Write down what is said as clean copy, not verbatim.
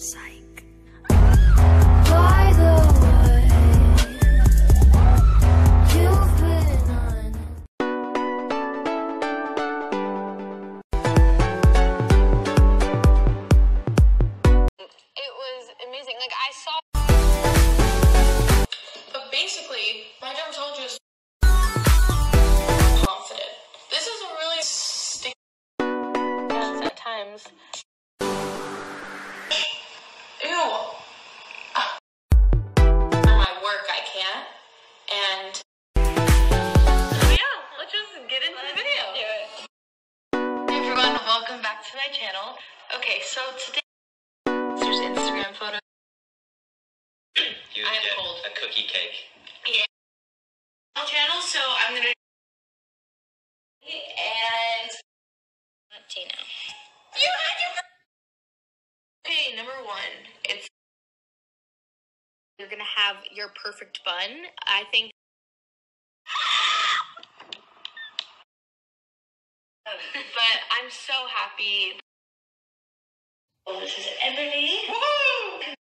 Psych. By the way, you've been on. It was amazing. Like, I saw. But basically, my dermatologist confident. This is a really sticky at times. Ew. For my work, I can't. And yeah, let's just get into the video. Hey everyone, welcome back to my channel. Okay, so today there's Instagram photo. You would get a cookie cake. Yeah. Channel, so I'm gonna and Tina. You had your. Okay, number one, it's you're gonna have your perfect bun. I think. But I'm so happy. Well, this is Emily. Woo!